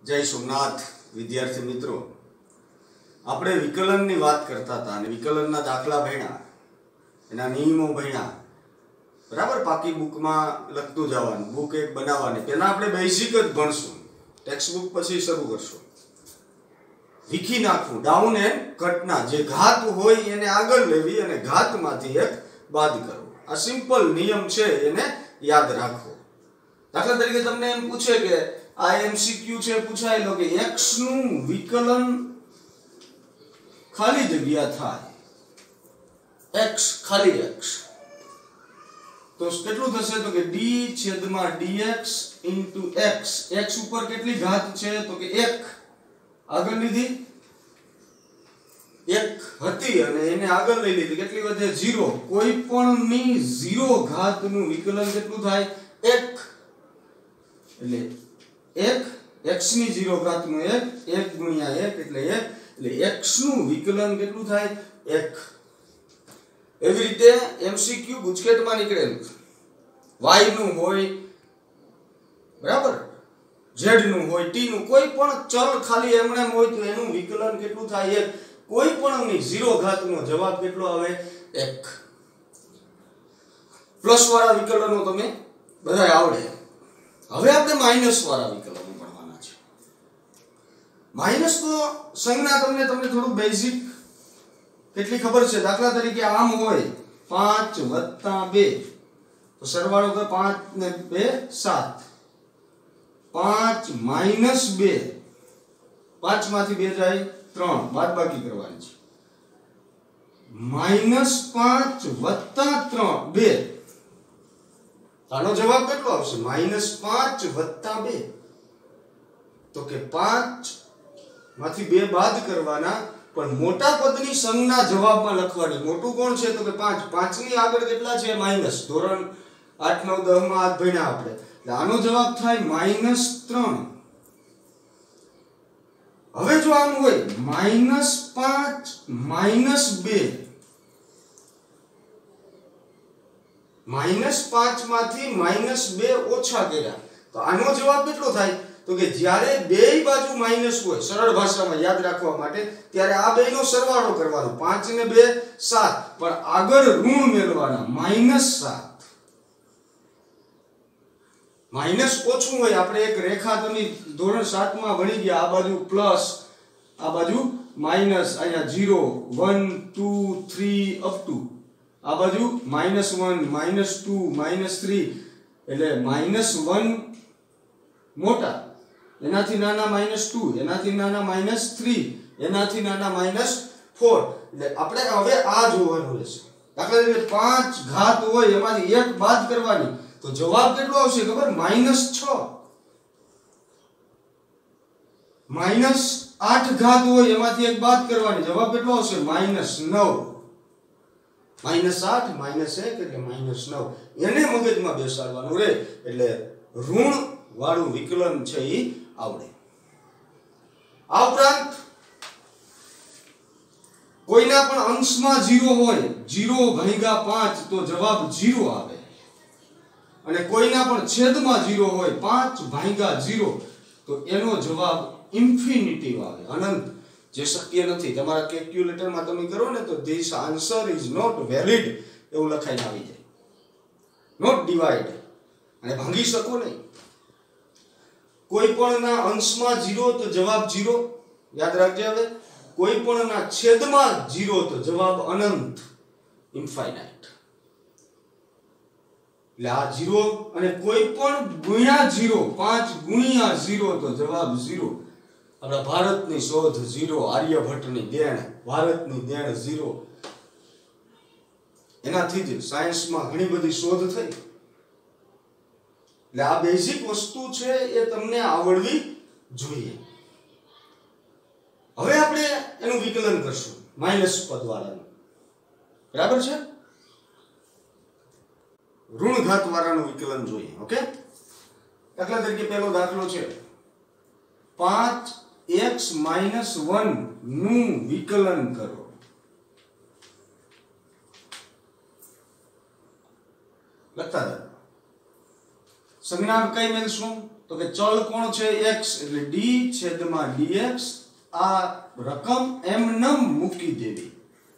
जय सोमनाथ विद्यार्थी मित्रों, આપણે વિકલનની વાત કરતા હતા અને વિકલનના દાખલા ભણ્યા, એના નિયમો ભણ્યા. બરાબર, પાકી બુકમાં લખતું જવાનું, બુક એક બનાવવાની. પહેલા આપણે બેઝિક જ ભણશું, ટેક્સ્ટ બુક પછી શરૂ કરશું. વિખી નાખવું, ડાઉન એન્ડ કટના, જે ઘાત હોય એને આગળ લેવી અને ઘાતમાંથી એક બાદ કરવું. આ સિમ્પલ નિયમ છે, એને યાદ રાખો. દાખલા તરીકે તમને એમ પૂછે કે આ એમસીક્યુ છે, પૂછાયેલો કે x નું વિકલન ખાલી જગ્યા થાય, x ખાલી x, તો કેટલું થશે? તો કે d છેદમાં dx into x. x ઉપર કેટલી ઘાત છે? તો કે 1 આગળ લીધી, 1 હતી અને એને આગળ લઈ લીધી, કેટલી વધે? 0. કોઈ પણ ની 0 ઘાત નું વિકલન કેટલું થાય? 1. એટલે 1 x ની 0 ઘાત નું 1, 1 ગુણ્યા 1 એટલે 1, એટલે x નું વિકલન કેટલું થાય? 1. એવી રીતે એમસીક્યુ ગુજકેટમાં નીકળેલું, y નું હોય, બરાબર, z નું હોય, t નું, કોઈ પણ ચલ ખાલી એમને હોય તો એનું વિકલન કેટલું થાય? 1. કોઈ પણ ની 0 ઘાત નો જવાબ કેટલો આવે? 1. પ્લસ વાળા વિકલનો તમે બધા આવડે. હવે આપણે માઈનસ વાળા વિકલનો ભણવાના છે. માઈનસ તો સંજ્ઞા તમને થોડું બેઝિક કેટલી ખબર છે. દાખલા તરીકે આમ હોય 5 + 2, તો સરવાળો કરે 5 ને 2 7. 5 - 2, 5 માંથી 2 જાય 3, બાદબાકી કરવાની છે. -5 + 3 2, આનો જવાબ કેટલો આવશે? -5 + 2. તો કે 5 માંથી 2 બાદ કરવાના, પણ મોટા પદની સંજ્ઞા જવાબમાં લખવાની. મોટું કોણ છે? તો કે 5. 5 ની આગળ કેટલા છે? માઈનસ. ધોરણ 8 9 10 માં આ ભણ્યા આપણે. એટલે આનો જવાબ થાય -3. હવે જો આમ હોય -5 - 2, -5 માંથી -2 ઓછા કર્યા, તો આનો જવાબ કેટલો થાય? તો કે જ્યારે બેય બાજુ માઈનસ હોય, સરળ ભાષામાં યાદ રાખવા માટે, ત્યારે આ બેયનો સરવાળો કરવાનો. 5 ને 2 7, પણ આગળ ઋણ મેળવવાના, -7. માઈનસ ઓછું હોય, આપણે એક રેખા તમે ધોરણ 7 માં ભણી ગયા, આ બાજુ પ્લસ, આ બાજુ માઈનસ, અહીંયા 0 1 2 3 અપ ટુ, આ બાજુ -1 -2 -3, એટલે -1 મોટા, એનાથી નાના -2, એનાથી નાના -3, એનાથી નાના -4. એટલે આપણે હવે આ જોવાનું રહેશે. દાખલા તરીકે 5 ઘાત હોય, એમાંથી 1 બાદ કરવાની, તો જવાબ કેટલો આવશે ખબર? -6. -8 ઘાત હોય, એમાંથી 1 બાદ કરવાની, જવાબ કેટલો આવશે? -9. -8 -1 એટલે -9. એને મગજમાં બેસાડવાનું રે, એટલે ઋણ વાળું વિકલન છે એ આવડે. આ ઉપરાંત કોઈના પણ અંશમાં 0 હોય, 0/5 તો જવાબ 0 આવે. અને કોઈના પણ છેદમાં 0 હોય, 5/0, તો એનો જવાબ ઇન્ફિનિટિવ આવે, અનંત, જે શક્ય નથી. તમારા કેલ્ક્યુલેટરમાં તમે કરો ને, તો this answer is not valid એવું લખાઈને આવી જાય. નોટ ડિવાઇડ, અને ભાંગી શકો નહીં. કોઈ પણ ના અંશમાં 0 તો જવાબ 0, યાદ રાખજે. હવે કોઈ પણ ના છેદમાં 0 તો જવાબ અનંત, ઇન્ફાઇનાઇટ. એટલે આ 0, અને કોઈ પણ ગુણ્યા 0, 5 ગુણ્યા 0 તો જવાબ 0. આપણા ભારતની શોધ 0, આર્યભટ્ટની દેણ, ભારતની દેણ 0. એનાથી જ સાયન્સમાં ઘણી બધી શોધ થઈ. એટલે આ બેઝિક વસ્તુ છે, એ તમને આવડવી જોઈએ. હવે આપણે એનું વિકલન કરશું, માઈનસ પદ વાળાનું. બરાબર છે? ઋણ ઘાત વાળાનું વિકલન જોઈએ. ઓકે, દાખલા તરીકે પહેલો દાખલો છે, 5x - 1 નું વિકલન કરો. લખતા હતા. સંજ્ઞા કઈ મેળશું? તો તો કે ચલ કોણ છે x એટલે d છેદમાં dx આ રકમ એમનેમ મૂકી દેવી.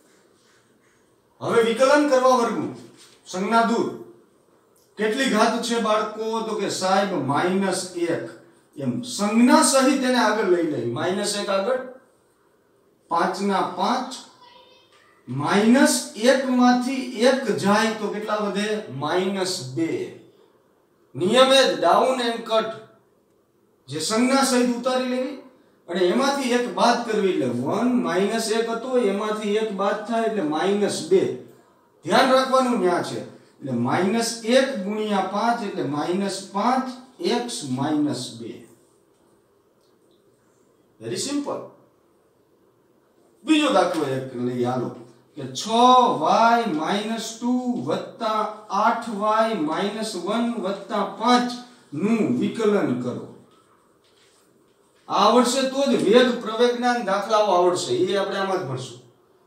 હવે વિકલન કરવા વર્ગનું સંજ્ઞા દૂર. કેટલી ઘાત છે બાળકો તો કે સાહેબ -1 એમ સંજ્ઞા સહિત એને આગળ લઈ લેવી. -1 આગળ 5 ના 5 -1 માંથી 1 જાય તો કેટલા વધે -2. નિયમ એ ડાઉન એન્ડ કટ જે સંજ્ઞા સહિત ઉતારી લેવી અને એમાંથી 1 બાદ કરવી એટલે 1 -1 હતો એમાંથી 1 બાદ થાય એટલે -2. ધ્યાન રાખવાનું ન્યા છે એટલે -1 ગુણ્યા 5 એટલે -5x -2. Very simple. બીજો દાખલો એક લઈ હાલો કે 6y - 2 વત્તા 8y - 1 વત્તા 5 નું વિકલન કરો. આવડશે તો જ વેગ પ્રવેગના દાખલાઓ આવડશે. એ આપણે આમાં જ ભણશું.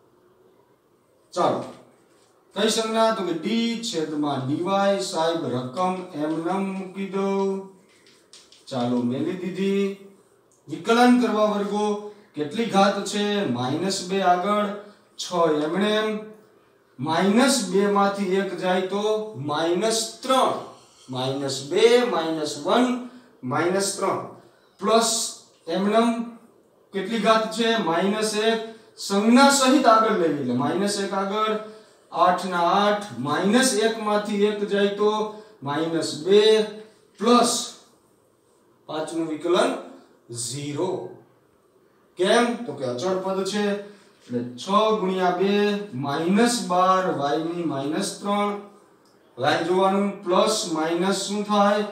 ચાલો કઈ સંજ્ઞા તો કે d છેદમાં dy સાહેબ રકમ એમનેમ મૂકી દો. ચાલો મેલી દીધી. વિકલન કરવા વર્ગો કેટલી ઘાત છે -2 આગળ 6 એમનેમ -2 માંથી 1 જાય તો -3 -2 -1 -3 પ્લસ એમનેમ કેટલી ઘાત છે -1 સંજ્ઞા સહિત આગળ લેવી એટલે -1 આગળ 8 ના 8 -1 માંથી 1 જાય તો -2 પ્લસ 5 નું વિકલન 0. કેમ તો કે અચળ પદ છે એટલે 6 ગુણ્યા 2 -12 y ની -3 y જોવાનું પ્લસ માઈનસ શું થાય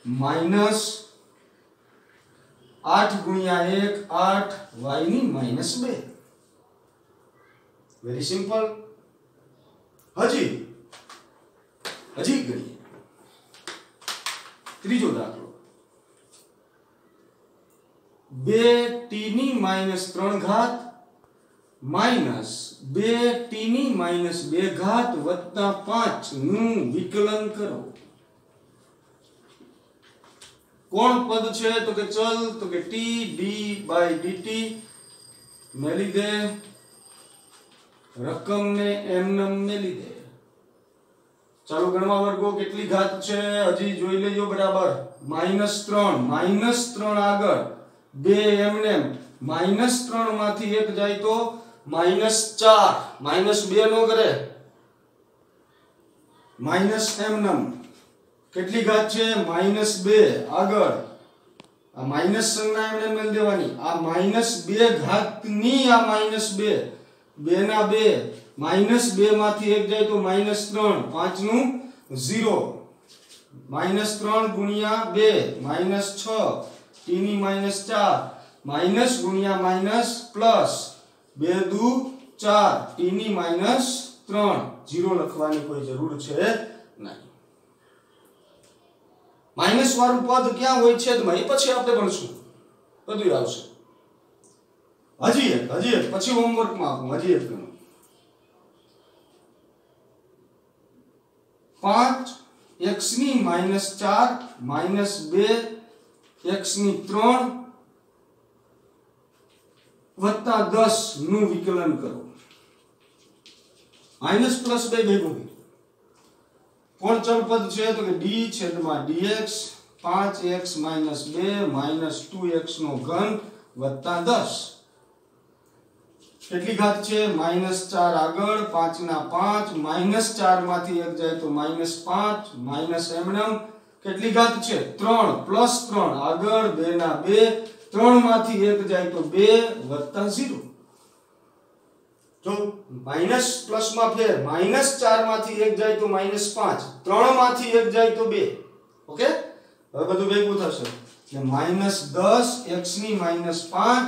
-8 ગુણ્યા 1 8 y ની -2. Very simple. હજી ગણીએ. ત્રીજો દાખલો 2t ની -3 ઘાત -2t ની -2 ઘાત વત્તા 5 નું વિકલન કરો. કોણ પદ છે તો કે ચલ તો કે t d/dt મેલી દે. રકમ ને એમનેમ મેલી દે. ચાલો ગણવા વર્ગો કેટલી ઘાત છે હજી જોઈ લેજો બરાબર. -3 આગળ 2 એમનેમ -3 માંથી 1 જાય તો -4 -2 નો કરે એમનેમ કેટલી ઘાત છે -2 આગળ આ માઈનસ સંજ્ઞા એમનેમ મેલ દેવાની. આ -2 ઘાતની આ -2 2 ના 2 -2 માંથી 1 જાય તો -3 5 નું 0 -3 ગુણ્યા 2 -6 t ની -4 માઈનસ ગુણ્યા માઈનસ પ્લસ 2 દુ 4 t ની -3 0 લખવાની કોઈ જરૂર છે નહીં. માઈનસ વાળું પદ ક્યાં હોય છેદમાં એ પછી આપણે ભણશું. બધું આવશે. હજી એક પછી હોમવર્કમાં આપું. હજી એક ગણો 5 x ની -4 -2 x ની 3 વત્તા 10 નું વિકલન કરો. માઈનસ પ્લસ 2 ભેગું કોણ ચલ પદ છે તો કે d છેદમાં dx 5x - 2 -2x નો ઘન વત્તા 10 કેટલી ઘાત છે -4 આગળ 5 ના 5 -4 માંથી 1 જાય તો -5 એમનેમ કેટલી ઘાત છે 3 પ્લસ 3 આગળ 2 ના 2 3 માંથી 1 જાય તો 2 વત્તા 0. જો માઈનસ પ્લસ માં ફેર -4 માંથી 1 જાય તો -5 3 માંથી 1 જાય તો 2. ઓકે હવે બધું ભેગું થશે એટલે -10 x ની -5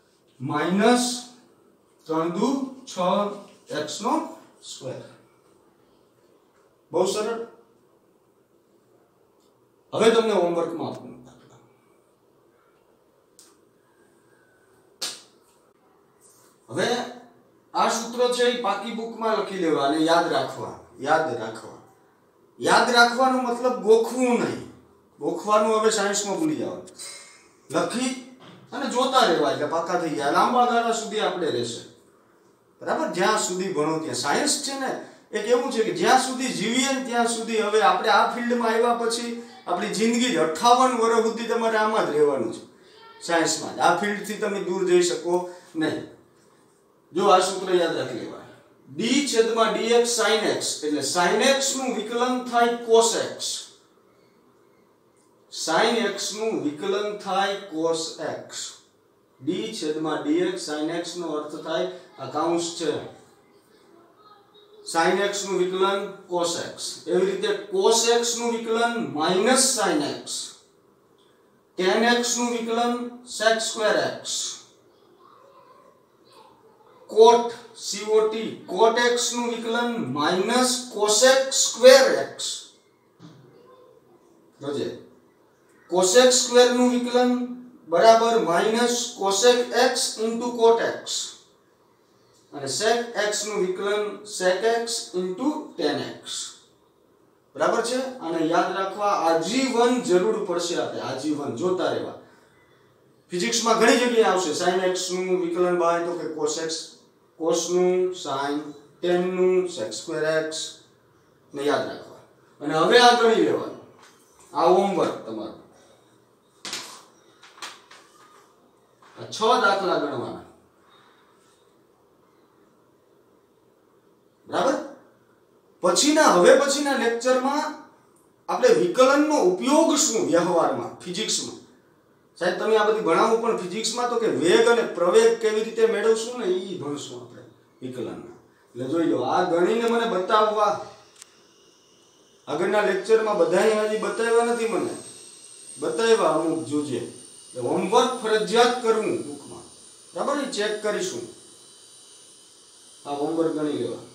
3 દુ 6 x નો સ્ક્વેર. બહુ સરળ. હવે તમને હોમવર્કમાં આપું. હવે આ સૂત્ર છે એ પાકી બુકમાં લખી લેવા અને યાદ રાખવાનો મતલબ ગોખવું નહીં. ગોખવાનું હવે સાયન્સમાં ભૂલી જવાનું, લખી અને જોતા રહેવા એટલે પાકા થઈ ગયા. લાંબા ગાળા સુધી આપણે રહેશે, બરાબર. જ્યાં સુધી ભણો ત્યાં સાયન્સ છે ને એક એવું છે કે જ્યાં સુધી જીવીએ ને ત્યાં સુધી. હવે આપણે આ ફિલ્ડમાં આવ્યા પછી આપણી જિંદગી 58 વર્ષ સુધી તમારે આમાં જ રહેવાનું છે, સાયન્સમાં. આ ફિલ્ડથી તમે દૂર જઈ શકો નહીં. જો આ સૂત્ર યાદ રાખી લેવા, d/dx sin x એટલે sin x નું વિકલન થાય cos x, sin x નું વિકલન થાય cos x. d/dx sin x નો અર્થ થાય આ કાઉન્સ છે, sin x નું વિકલન cos x. એવી રીતે cos x નું વિકલન minus sin x, tan x નું વિકલન sec square x, cot cot x નું વિકલન minus cosec square x. જોજે, cosec square નું વિકલન બરાબર minus cosec x into cot x, અને sec x નું વિકલન sec x into tan x. બરાબર છે. અને યાદ રાખવા આજીવન જરૂર પડશે, આપણે આજીવન જોતા રહેવા. ફિઝિક્સમાં ઘણી જગ્યાએ આવશે sin x નું વિકલન બાય તો કે cos x, cos નું sin, tan નું sec square x ને યાદ રાખવા. અને હવે આ ગણી લેવાનું, આ હોમવર્ક તમારું. આ 6 દાખલા ગણવાના, બરાબર. પછીના લેક્ચરમાં આપણે વિકલનનો ઉપયોગ શું વ્યવહારમાં ફિઝિક્સમાં. સાહેબ તમે આ બધી ભણાવો પણ ફિઝિક્સમાં તો કે વેગ અને પ્રવેગ કેવી રીતે મેળવશું ને એ ભણશું આપણે વિકલનના. એટલે જોઈ લો, આ ગણીને મને બતાવવા આગળના લેક્ચરમાં બધાએ હજી બતાવ્યા નથી, મને બતાવ્યા અમુક જોજે. હોમવર્ક ફરજિયાત કરવું બુકમાં, બરાબર. ચેક કરીશું. આ હોમવર્ક ગણી લેવા.